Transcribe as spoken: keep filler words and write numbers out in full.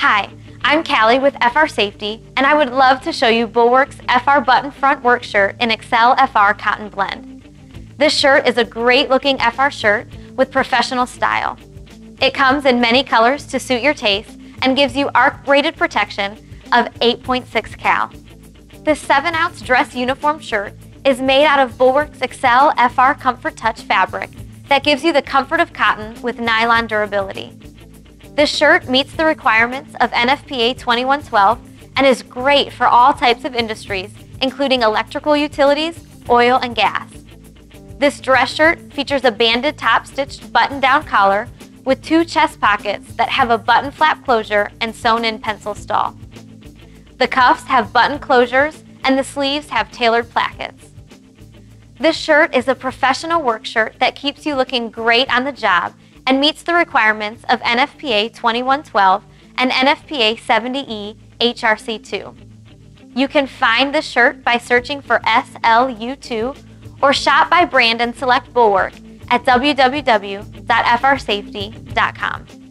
Hi, I'm Callie with F R Safety, and I would love to show you Bulwark's F R Button Front Work Shirt in Excel F R Cotton Blend. This shirt is a great looking F R shirt with professional style. It comes in many colors to suit your taste and gives you arc rated protection of eight point six cal. This seven ounce dress uniform shirt is made out of Bulwark's Excel F R Comfort Touch fabric that gives you the comfort of cotton with nylon durability. This shirt meets the requirements of N F P A twenty-one twelve and is great for all types of industries, including electrical utilities, oil, and gas. This dress shirt features a banded top-stitched button-down collar with two chest pockets that have a button flap closure and sewn-in pencil stall. The cuffs have button closures and the sleeves have tailored plackets. This shirt is a professional work shirt that keeps you looking great on the job and meets the requirements of N F P A twenty-one twelve and N F P A seventy E H R C two. You can find this shirt by searching for S L U two or shop by brand and select Bulwark at w w w dot f r safety dot com.